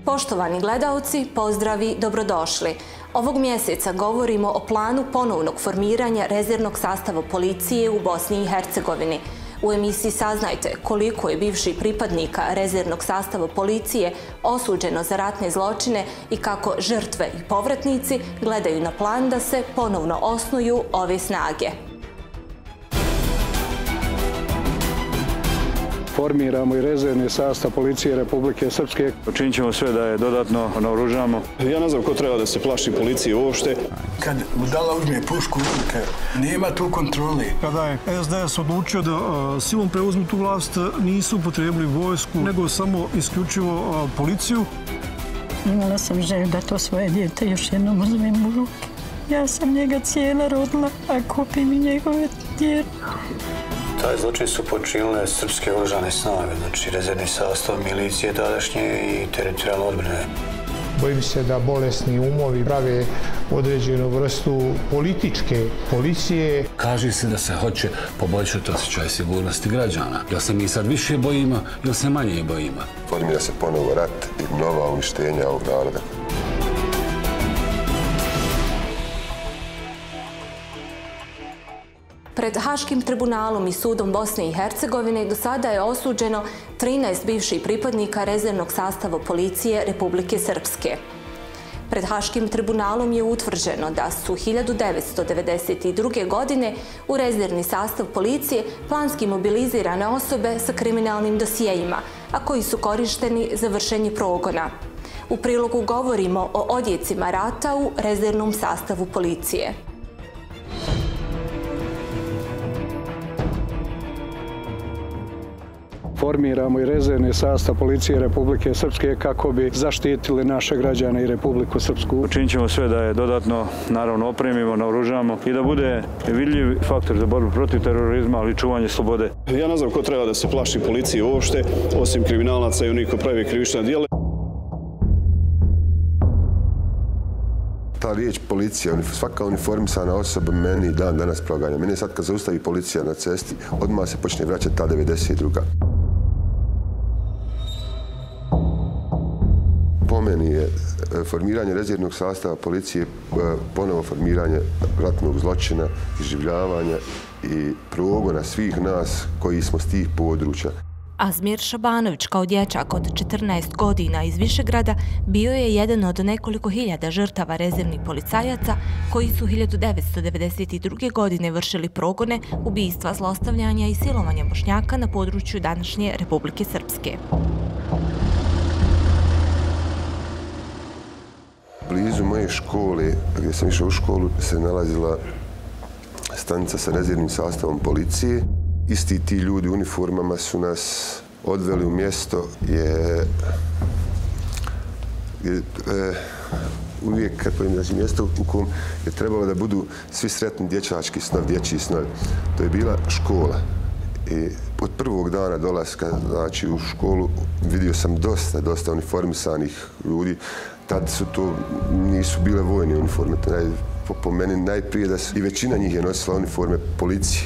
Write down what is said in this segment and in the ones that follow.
Poštovani gledaoci, pozdravi, dobrodošli. Ovog mjeseca govorimo o planu ponovnog formiranja rezervnog sastava policije u Bosni i Hercegovini. U emisiji saznajte koliko je bivših pripadnika rezervnog sastava policije osuđeno za ratne zločine i kako žrtve i povratnici gledaju na plan da se ponovno osnuju ove snage. Formiramo i rezervni sastav policije Republike Srpske. Učinit ćemo sve da je dodatno naoružamo. Ja ne znam ko treba da se plaši policije uopšte. Kad budala uzme pušku u ruke, nema tu kontrole. Kada je SDS odlučio da silom preuzme tu vlast, nisu upotrijebili vojsku, nego samo isključivo policiju. Imala sam želju da to svoje dijete još jednom uzmem u ruke. Ja sam njega cijela rodila, a kupim i njegove dijete. Taj zločin su počinile srpske oružane snage, znači rezervni sastav milicije tadašnje i teritorijalne odbrane. Bojim se da bolesni umovi prave određenu vrstu političke policije. Kaže se da se hoće poboljšati osjećaj sigurnosti građana. Jel se mi sad više bojimo, jel se manje bojimo? Formira se ponovo rat i nova uništenja ovog naroda. Pred Haškim tribunalom i sudom Bosne i Hercegovine do sada je osuđeno 13 bivših pripadnika rezervnog sastava policije Republike Srpske. Pred Haškim tribunalom je utvrđeno da su 1992. godine u rezervni sastav policije planski mobilizirane osobe sa kriminalnim dosijejima, a koji su korišteni za vršenje progona. U prilogu govorimo o odjecima rata u rezervnom sastavu policije. Formiramo i rezervni sastav policije Republike Srpske kako bi zaštitili naše građane i Republiku Srpsku. Učinit ćemo sve da je dodatno, naravno, opremimo, naoružamo i da bude vidljiv faktor za borbu protiv terorizma, ali i čuvanje slobode. Ja ne znam ko treba da se plaši policije uopšte, osim kriminalaca i onih ko pravi krivična djela. Ta riječ policija, svaka uniformisana osoba meni dan danas proganja. Mene sad kad zaustavi policija na cesti, odmah se počne vraćati ta 92. Po meni je formiranje rezervnog sastava policije ponovo formiranje ratnog zločina, iživljavanja i progona svih nas koji smo s tih područja. Azmir Šabanović kao dječak od 14 godina iz Višegrada bio je jedan od nekoliko hiljada žrtava rezervnih policajaca koji su 1992. godine vršili progone, ubistva, zlostavljanja i silovanja Bošnjaka na području današnje Republike Srpske. Blizu moje škole, gdje sam išao u školu, se nalazila stanica sa rezervnim sastavom policije. Isti ti ljudi u uniformama su nas odveli u mjesto uvijek kad pojim mjesto u kom je trebalo da budu svi sretni dječački snovi, dječji snovi. To je bila škola. I od prvog dana dolaska znači, u školu vidio sam dosta uniformisanih ljudi. Tad su to nisu bile vojne uniforme. Po meni najprije da su, i većina njih je nosila uniforme policije.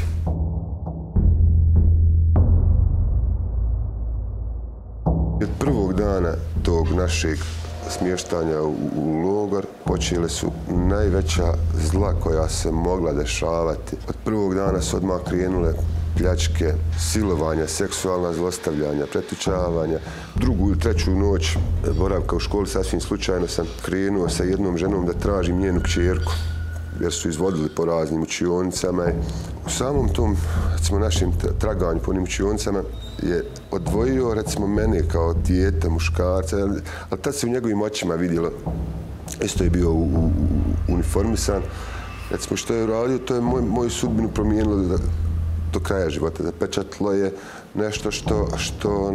Od prvog dana tog našeg smještanja u logor počele su najveća zla koja se mogla dešavati. Od prvog dana su odmah krenule pljačke, silovanja, seksualna zlostavljanja, pretučavanja. Drugu ili treću noć boravka u školi sasvim slučajno sam krenuo sa jednom ženom da tražim njenu kćerku, jer su izvodili po raznim učionicama. U samom tom, recimo, našem traganju po onim učionicama je odvojio, recimo, mene kao dijete, muškarca, ali tad se u njegovim očima vidjelo. Isto je bio uniformisan. Recimo, što je uradio, to je moju sudbinu promijenilo do kraja života. Zapečatilo je nešto što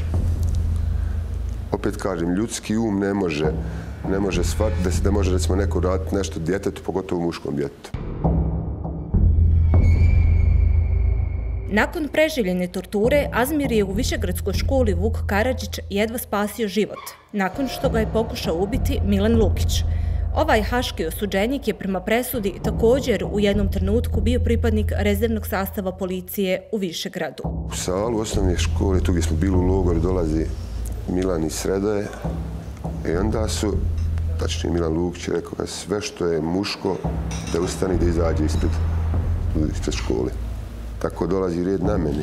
opet kažem, ljudski um ne može shvatiti da može, recimo, neko raditi nešto djetetu, pogotovo muškom djetetu. Nakon preživljene torture, Azmir je u Višegradskoj školi Vuk Karadžić jedva spasio život, nakon što ga je pokušao ubiti Milan Lukić. Ovaj haški osuđenik je prema presudi također u jednom trenutku bio pripadnik rezervnog sastava policije u Višegradu. U salu osnovne škole, tu gdje smo bili u logoru, dolazi Milan iz Sredoje, I onda su, tačnije Milan Lukić je rekao da sve što je muško da ustane da izađe ispred škole. Tako dolazi red na mene.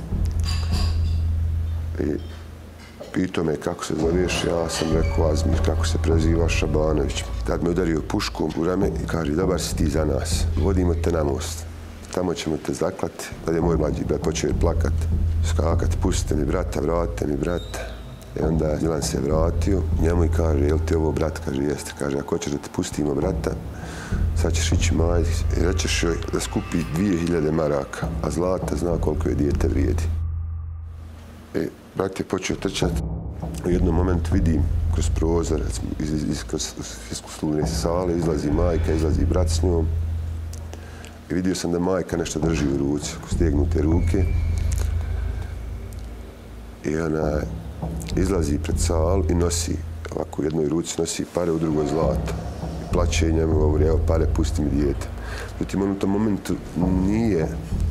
I pitao me kako se zoveš, ja sam rekao Azmir, kako se prezivaš, Šabanović. Tad me udario puškom u rame i kaže, dobar si ti za nas, vodimo te na most. Tamo ćemo te zaklati. Tad je moj mlađi brat počeo plakat, skakat, pustite mi brata, vratite mi brata. I onda Milan se vratio njemu i kaže, jel ti ovo brat? Kaže, jeste. Kaže, ako hoćeš da te pustimo brata, sad ćeš ići majci i rećeš joj da skupi 2000 maraka, a zlata zna koliko je dijete vrijedi. I brat je počeo trčati. U jednom momentu vidim kroz prozor, kroz fiskuslovne sale, izlazi majka, izlazi brat s njom. I vidio sam da majka nešto drži u ruci, stegnute ruke. I ona izlazi pred salu i nosi, ovako u jednoj ruci nosi pare, u drugoj zlato. I plaće njemu, govori, evo pare, pusti mi dijete. Međutim, on u tom momentu nije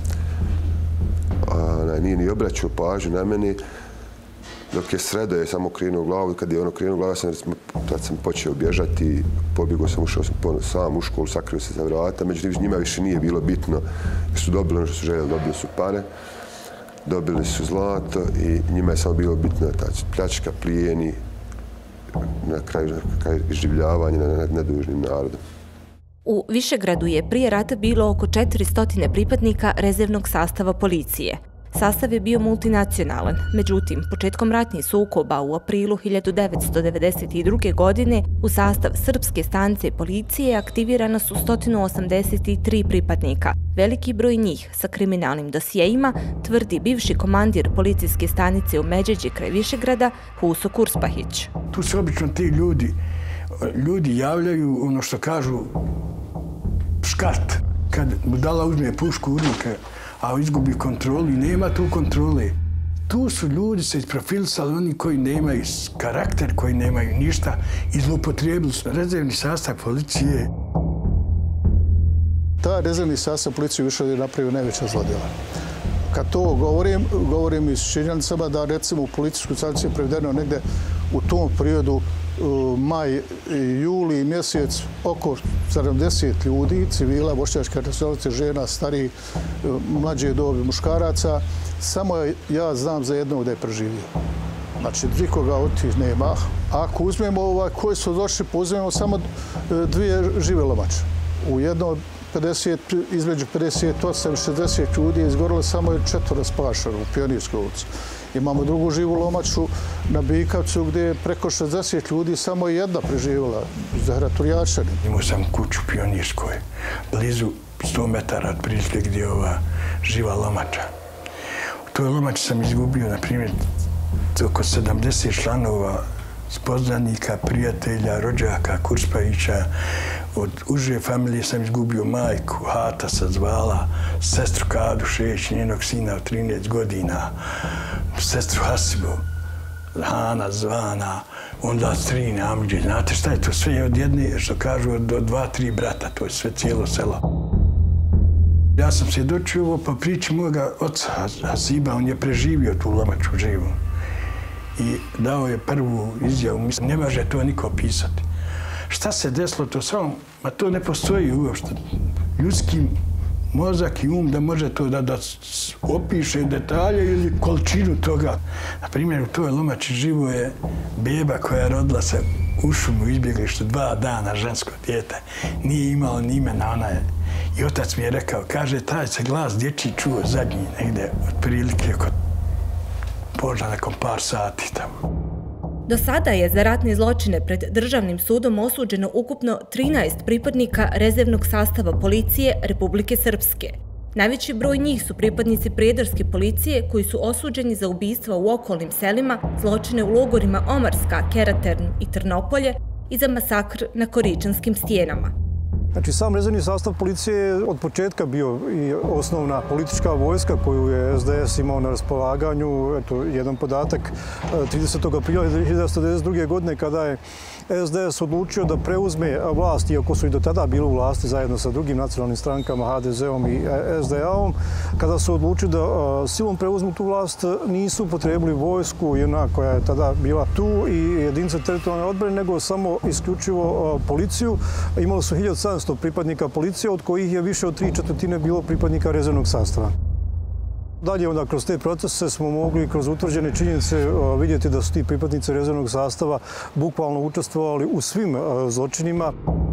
ni obraćao pažnju na mene, dok je sredo je samo krenuo glavu i kad je ono krenuo glavu, tad sam počeo bježati, pobjegao sam, ušao sam u školu, sakrio se za vrata, međutim njima više nije bilo bitno jer su dobili ono što su željeli, dobili su pare, dobili su zlato i njima je samo bilo bitno ta pljačka, plijeni, na kraju iživljavanje nad nedužnim narodom. U Višegradu je prije rata bilo oko 400 pripadnika rezervnog sastava policije. Sastav je bio multinacionalan, međutim, početkom ratnih sukoba u aprilu 1992. godine u sastav Srpske stanice policije aktivirana su 183 pripadnika. Veliki broj njih sa kriminalnim dosijejima tvrdi bivši komandir policijske stanice u Međeđi kraj Višegrada Huso Kurspahić. Tu se obično ti ljudi javljaju ono što kažu škart. Kad budala uzme pušku u ruke, a izgubi kontrolu i nema tu kontrole. Tu su ljudi se isprofilisali, oni koji nemaju karakter, koji nemaju ništa i zloupotrijebili su rezervni sastav policije. Ta rezervni sastav policije više je napravio najveća zlodjela. Kad to govorim iz činjenicama da recimo u policijsku stanicu je prevedeno negde u tom periodu maj i juli mjesec oko 70 ljudi, civila, bošnjačke nacionalnosti, žena, stariji, mlađe dobi muškaraca. Samo ja znam za jednog da je preživio. Znači, nikoga od tih nema. Ako uzmemo koji su došli, uzmemo samo 2 žive lomače. U jednom između 58 i 60 ljudi je izgorilo, samo je 4 spašeno u Pionirskoj ulici. Imamo drugu živu lomaču na Bikavcu gdje je preko 60 ljudi, samo je jedna preživjela, Zahraturjačani. Imao sam kuću u Pionirskoj, blizu 100 metara otprilike gdje je ova živa lomača. U toj lomači sam izgubio, na primjer, oko 70 članova poznanika, prijatelja, rođaka, Kurspahića. Od uže familije sam izgubio majku, Hata se zvala, sestru Kadu Šejić, njenog sina od 13 godina, sestru Hasibu, Hana Zvana, onda 3 Amidže. Znate šta je to? Sve je od jedne, što kažu, do 2-3 brata, to je sve cijelo selo. Ja sam svjedočio ovo po priči moga oca Hasiba, on je preživio tu lomaču živu i dao je prvu izjavu, mislim, ne može to niko opisati. Šta se desilo, to samo, ma to ne postoji uopšte. Ljudski mozak i um da može to da opiše detalje ili količinu toga. Na primjer, u toj lomači živo je beba koja je rodila se u šumu, izbjeglištu 2 dana, žensko dijete. Nije imalo ni imena, ona je. I otac mi je rekao, kaže, taj se glas dječji čuo zadnji, negde, otprilike oko možda nekom par sati tamo. Do sada je za ratne zločine pred državnim sudom osuđeno ukupno 13 pripadnika rezervnog sastava policije Republike Srpske. Najveći broj njih su pripadnici prijedarske policije koji su osuđeni za ubistva u okolnim selima, zločine u logorima Omarska, Keratern i Trnopolje i za masakr na Koričanskim stijenama. Znači, sam rezervni sastav policije je od početka bio i osnovna politička vojska koju je SDS imao na raspolaganju. Eto, jedan podatak, 30. aprila 1992. godine kada je SDS odlučio da preuzme vlast, iako su i do tada bili u vlasti zajedno sa drugim nacionalnim strankama, HDZ-om i SDA-om, kada su odlučili da silom preuzmu tu vlast, nisu potrebili vojsku, jedna koja je tada bila tu i jedinice teritorijalne odbrane, nego samo isključivo policiju. Imali su 1700 pripadnika policije, od kojih je više od 3/4 bilo pripadnika rezervnog sastava. Dalje onda kroz te procese smo mogli kroz utvrđene činjenice vidjeti da su ti pripadnici rezervnog sastava bukvalno učestvovali u svim zločinima.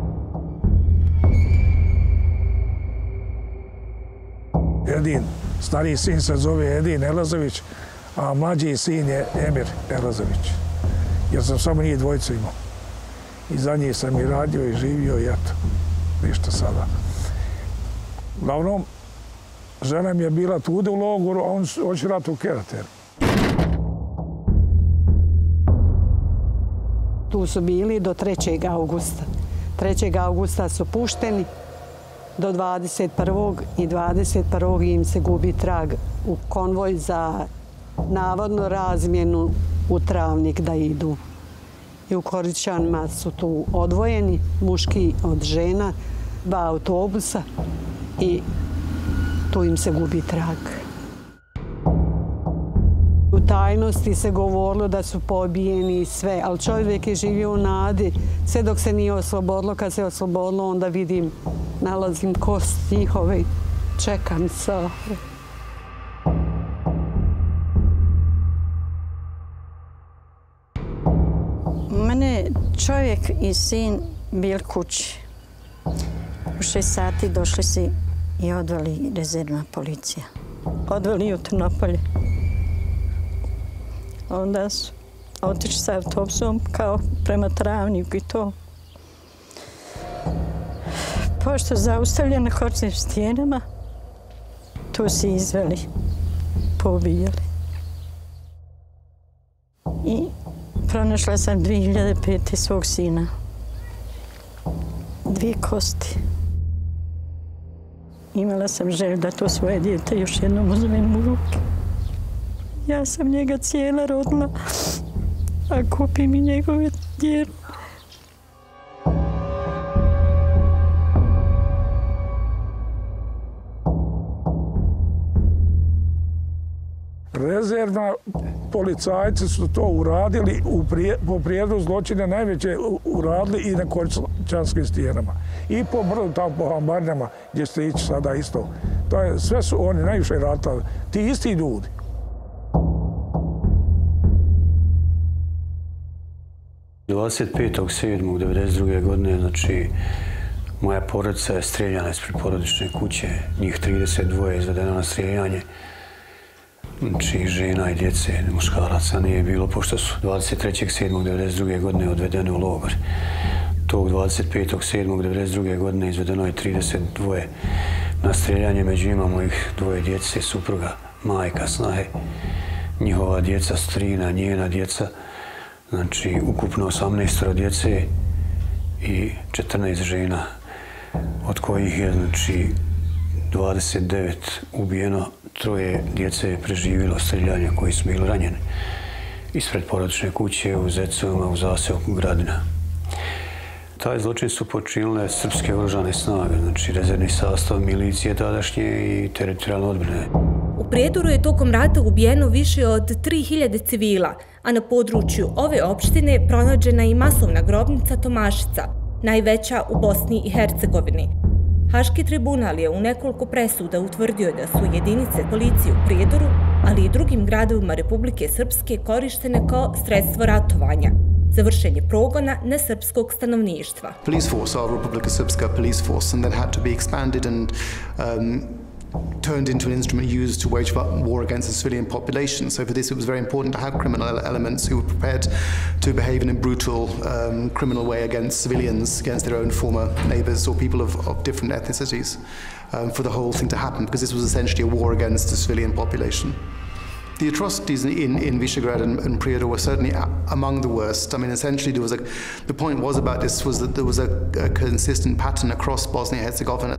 Edin, stariji sin se zove Edin Elazović, a mlađi sin je Emir Elazović. Jer sam samo njih dvojicu imao. I za njih sam i radio i živio i eto, ništa sada. Uglavnom, žena mi je bila tude u logoru, a on hoće rat u Kerateru. Tu su bili do 3. augusta. 3. augusta su pušteni do 21. i 21. im se gubi trag u konvoj za navodno razmjenu u Travnik da idu. I u Koričanima su tu odvojeni, muški od žena, 2 autobusa i tu im se gubi trag. U tajnosti se govorilo da su pobijeni i sve, ali čovjek je živio u nadi. Sve dok se nije oslobodilo, kad se oslobodilo, onda vidim, nalazim kosti njihove i čekam sa. Mene čovjek i sin bili kući. U 6 sati došli si i odveli rezervna policija. Odveli u Trnopolje. Onda su otišli sa autobusom kao prema Travniku i to. Pošto zaustavljeni na Horcem stijenama, tu si izveli, pobijali. I pronašla sam 2005. svog sina. 2 kosti. Imala sam želju da to svoje dijete još jednom uzmem u ruke. Ja sam njega cijela rodila, a kupi mi njegove djelo. Rezervna policajci su to uradili, po prijedlogu zločina najveće uradili i na Koričanskim stijenama. I po brdu tamo po Hambarnjama gdje ste ići sada isto. Sve su oni najviše radili, ti isti ljudi. – 25.7.1992. godine, znači, moja porodica je streljana ispred porodične kuće, njih 32 je izvedeno na streljanje. Znači, žena i djece, muškaraca nije bilo, pošto su 23.7.1992. godine odvedene u logor. Tog 25.7.1992. godine izvedeno je 32 na streljanje, među njima mojih 2 djece, supruga, majka, snahe, njihova djeca, strina, njena djeca, znači, ukupno 18 djece i 14 žena, od kojih je, znači, 29 ubijeno, 3 djece je preživjelo streljanje koji su bili ranjeni ispred porodične kuće u Zecovima u zaseoku Gradina. Taj zločin su počinile srpske oružane snage, znači rezervni sastav milicije tadašnje i teritorijalne odbrane. U Prijedoru je tokom rata ubijeno više od 3000 civila, a na području ove opštine pronađena i masovna grobnica Tomašica, najveća u Bosni i Hercegovini. Haški tribunal je u nekoliko presuda utvrdio da su jedinice policije u Prijedoru, ali i drugim gradovima Republike Srpske korištene kao sredstvo ratovanja za vršenje progona nesrpskog stanovništva. Police force, our Republika Srpska police force, and then had to be expanded and turned into an instrument used to wage war against the civilian population. So for this it was very important to have criminal elements who were prepared to behave in a brutal criminal way against civilians, against their own former neighbours or people of different ethnicities, for the whole thing to happen, because this was essentially a war against the civilian population. The atrocities in Visegrad and Prijedor were certainly among the worst. I mean, essentially, the point was about this was that there was a consistent pattern across Bosnia and Herzegovina.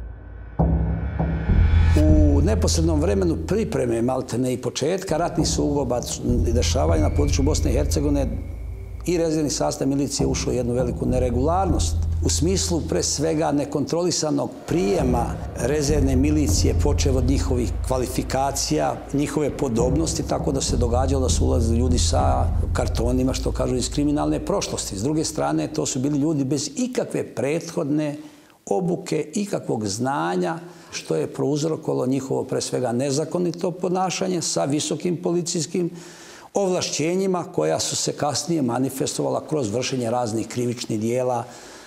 U neposrednom vremenu pripreme maltene i početka ratnih sukoba i dešavanja na području Bosne i Hercegovine i rezervni sastav milicije ušao u jednu veliku neregularnost. U smislu pre svega nekontrolisanog prijema rezervne milicije, počev od njihovih kvalifikacija, njihove podobnosti, tako da se događalo da su ulazili ljudi sa kartonima, što kažu, iz kriminalne prošlosti. S druge strane, to su bili ljudi bez ikakve prethodne obuke, ikakvog znanja, što je prouzrokovalo njihovo pre svega nezakonito ponašanje sa visokim policijskim ovlašćenjima koja su se kasnije manifestovala kroz vršenje raznih krivičnih dijela,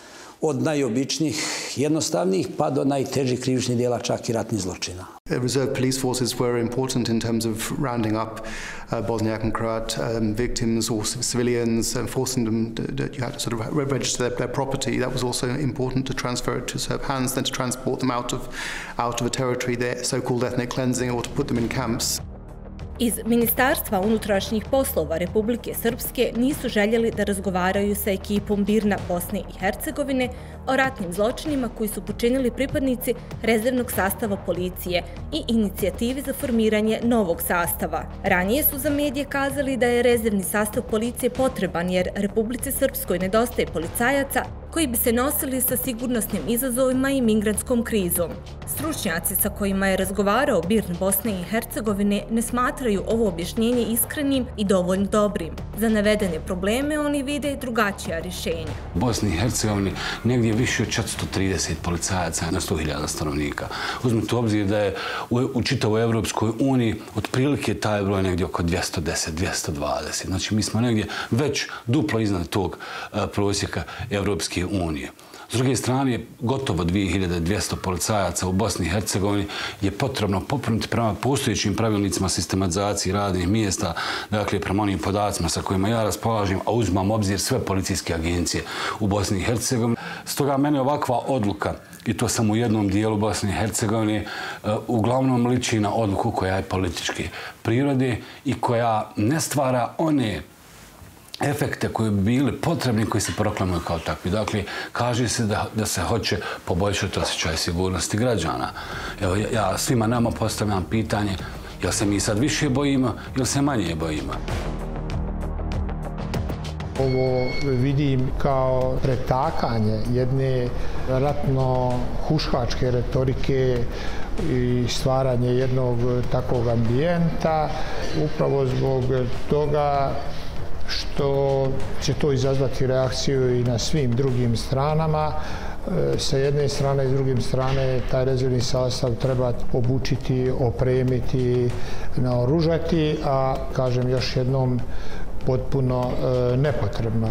od najobičnijih, jednostavnijih, pa do najtežih krivičnih dijela, čak i ratnih zločina. Reserve police forces were important in terms of rounding up Bosniak and Croat victims or civilians and forcing them that you had to sort of register their property. That was also important to transfer it to Serb hands, then to transport them out of a territory, their so-called ethnic cleansing, or to put them in camps. Iz Ministarstva unutrašnjih poslova Republike Srpske nisu željeli da razgovaraju sa ekipom BIRN-a Bosne i Hercegovine o ratnim zločinima koji su počinili pripadnici rezervnog sastava policije i inicijativi za formiranje novog sastava. Ranije su za medije kazali da je rezervni sastav policije potreban jer Republici Srpskoj nedostaje policajaca koji bi se nosili sa sigurnosnim izazovima i migrantskom krizom. Stručnjaci sa kojima je razgovarao BIRN Bosne i Hercegovine ne smatraju ovo objašnjenje iskrenim i dovoljno dobrim. Za navedene probleme oni vide drugačija rješenja. U Bosni i Hercegovini negdje više od 430 policajaca na 100.000 stanovnika. Uzmite u obzir da je u čitavoj Evropskoj uniji otprilike taj broj negdje oko 210, 220. Znači mi smo negdje već duplo iznad tog prosjeka Evropske unije. S druge strane, gotovo 2200 policajaca u Bosni i Hercegovini je potrebno popuniti prema postojećim pravilnicima sistematizacije radnih mjesta, dakle prema onim podacima sa kojima ja raspolažem, a uzmam obzir sve policijske agencije u Bosni i Hercegovini. Stoga mene ovakva odluka, i to samo u jednom dijelu Bosne i Hercegovine, uglavnom liči na odluku koja je političke prirode i koja ne stvara one efekte koji bi bili potrebni, koji se proklamuju kao takvi. Dakle, kaže se da se hoće poboljšati osjećaj sigurnosti građana. Evo, ja svima nama postavljam pitanje, jel se mi sad više bojimo ili se manje bojimo? Ovo vidim kao pretakanje jedne ratno-huškačke retorike i stvaranje jednog takvog ambijenta, upravo zbog toga što će to izazvati reakciju i na svim drugim stranama. Sa jedne strane i s drugim strane taj rezervni sastav treba obučiti, opremiti, naoružati, a kažem još jednom potpuno nepotrebno.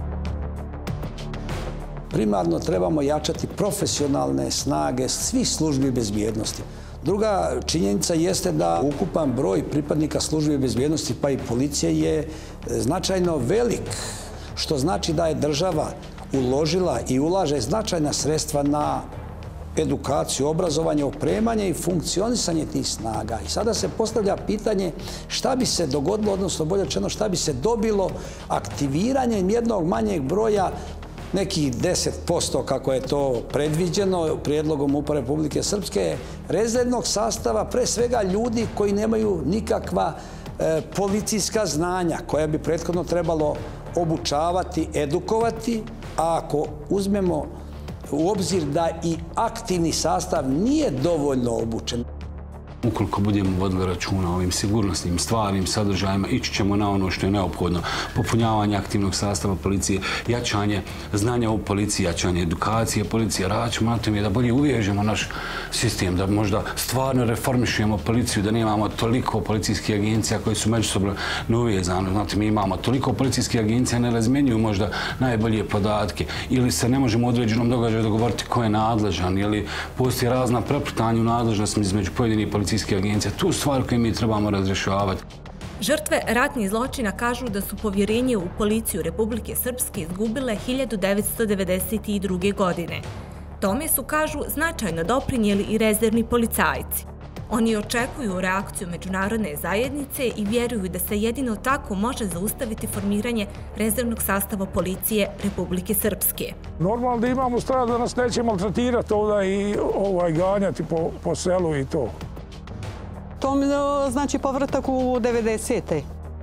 Primarno trebamo jačati profesionalne snage svih službi bezbjednosti. Druga činjenica jeste da ukupan broj pripadnika službe bezbjednosti pa i policije je značajno velik, što znači da je država uložila i ulaže značajna sredstva na edukaciju, obrazovanje, opremanje i funkcionisanje tih snaga. I sada se postavlja pitanje šta bi se dogodilo, odnosno bolje rečeno šta bi se dobilo aktiviranjem jednog manjeg broja, nekih 10% kako je to predviđeno prijedlogom Uprave Republike Srpske, rezervnog sastava, pre svega ljudi koji nemaju nikakva policijska znanja koja bi prethodno trebalo obučavati, edukovati, a ako uzmemo u obzir da i aktivni sastav nije dovoljno obučen. Ukoliko budemo vodili računa o ovim sigurnosnim stvarnim sadržajima, ići ćemo na ono što je neophodno. Popunjavanje aktivnog sastava policije, jačanje znanja u policiji, jačanje edukacije policije, radit ćemo na tome da bolje uvježemo naš sistem, da možda stvarno reformišemo policiju, da nemamo toliko policijskih agencija koji su međusobno neuvezane. Znate, mi imamo toliko policijskih agencija, ne razmjenjuju možda najbolje podatke ili se ne možemo u određenom događaju dogovoriti ko je nadležan ili postoji razna preplitanja u nadležnosti između pojedinih policijskih agencija. Tu stvar koju mi trebamo razrješavati. Žrtve ratnih zločina kažu da su povjerenje u policiju Republike Srpske izgubile 1992. godine. Tome su, kažu, značajno doprinijeli i rezervni policajci. Oni očekuju reakciju međunarodne zajednice i vjeruju da se jedino tako može zaustaviti formiranje rezervnog sastava policije Republike Srpske. Normalno da imamo strah da nas neće maltretirati ovdje i ganjati po selu i to. To mi znači povratak u 90.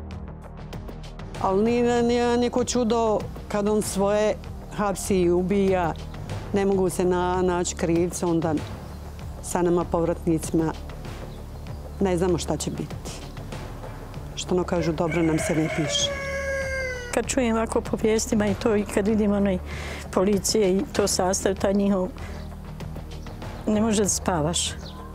Ali nije niko čudo kad on svoje hapsi i ubija, ne mogu se naći krivca, onda sa nama povratnicima ne znamo šta će biti. Što ono kažu, dobro nam se ne piše. Kad čujem ovako po vijestima i to, i kad vidim onaj policije i to sastav, taj njihov, ne može da spavaš.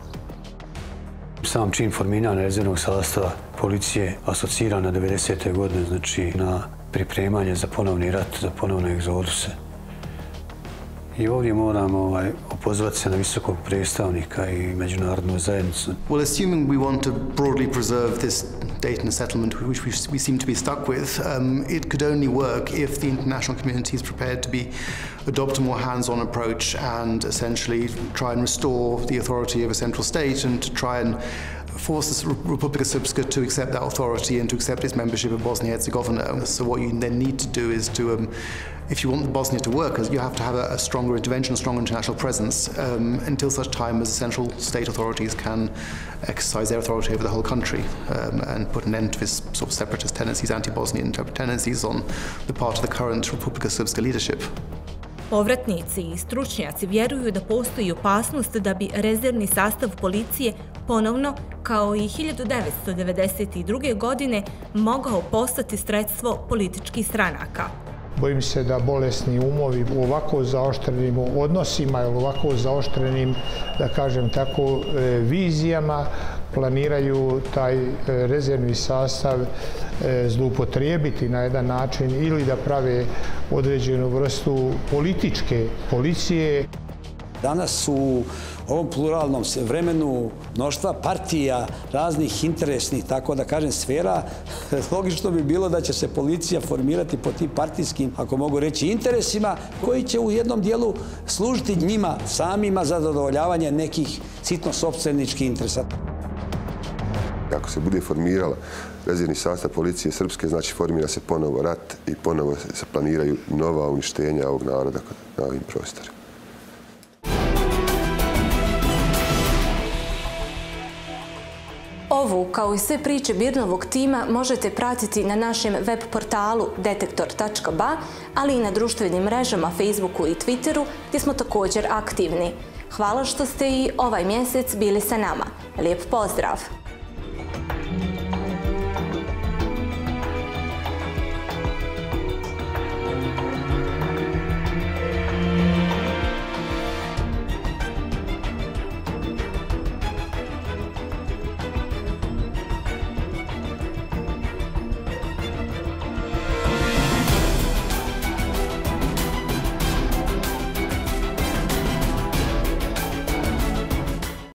Sam čin formiranja rezervnog sastava policije asocira na 90. godine, znači na pripremanje za ponovni rat, za ponovne egzoduse. I ovdje moramo opozvati se na visokog predstavnika i međunarodnu zajednicu. Well, assuming we want to broadly preserve this date and settlement which we seem to be stuck with, it could only work if the international community is prepared to adopt a more hands-on approach and essentially try and restore the authority of a central state and to try and force Republika Srpska to accept that authority and to accept its membership of Bosnia and Herzegovina. So what you then need to do is to, if you want Bosnia to work, you have to have a stronger intervention, a stronger international presence until such time as the central state authorities can exercise their authority over the whole country and put an end to this sort of separatist tendencies, anti-Bosnian tendencies on the part of the current Republika Srpska leadership. Povratnici i stručnjaci vjeruju da postoji opasnost da bi rezervni sastav policije ponovno, kao i 1992. godine, mogao postati sredstvo političkih stranaka. Bojim se da bolesni umovi u ovako zaoštrenim odnosima ili ovako zaoštrenim, da kažem tako, vizijama planiraju taj rezervni sastav zloupotrijebiti na jedan način ili da prave određenu vrstu političke policije. Danas u ovom pluralnom vremenu mnoštva partija, raznih interesnih, tako da kažem, sfera, logično bi bilo da će se policija formirati po tim partijskim, ako mogu reći, interesima, koji će u jednom dijelu služiti njima samima za zadovoljavanje nekih sitno-sopstveničkih interesa. Ako se bude formirala rezervni sastav policije Srpske, znači formira se ponovo rat i ponovo se planiraju nova uništenja ovog naroda na ovim prostorima. Ovu, kao i sve priče Birnovog tima, možete pratiti na našem web portalu detektor.ba, ali i na društvenim mrežama Facebooku i Twitteru, gdje smo također aktivni. Hvala što ste i ovaj mjesec bili sa nama. Lijep pozdrav!